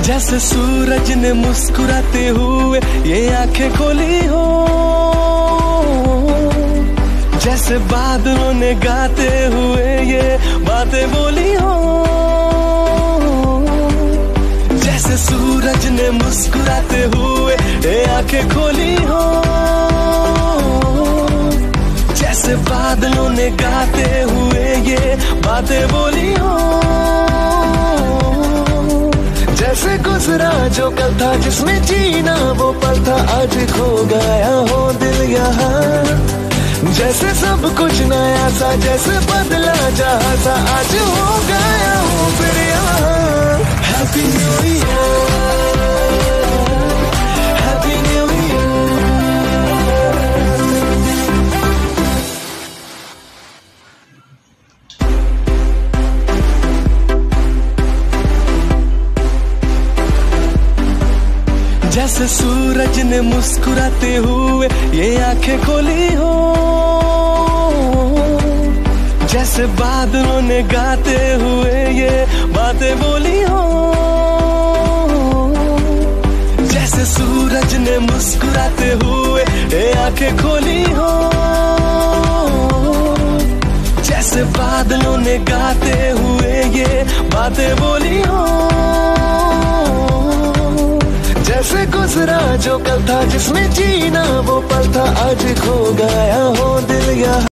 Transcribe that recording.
जैसे सूरज ने मुस्कुराते हुए ये आंखें खोली हो, जैसे बादलों ने गाते हुए ये बातें बोली हो। जैसे सूरज ने मुस्कुराते हुए ये आंखें खोली हो, जैसे बादलों ने गाते हुए ये बातें बोली हो। जैसे गुजरा जो कल था जिसमें जीना वो पल था, आज खो गया हो दिल यहाँ। जैसे सब कुछ नया सा, जैसे बदला जहाँ सा, आज हो गया हूँ फिर यहाँ। Happy new year, happy new year. जैसे सूरज ने मुस्कुराते हुए ये आंखें खोली हो, जैसे बादलों ने गाते हुए ये बातें बोली हो। जैसे सूरज ने मुस्कुराते हुए ये आंखें खोली हो, जैसे बादलों ने गाते हुए ये बातें बोली हो। जैसे गुजरा जो कल था जिसमें जीना वो पल था, आज खो गया हो दिल यहाँ।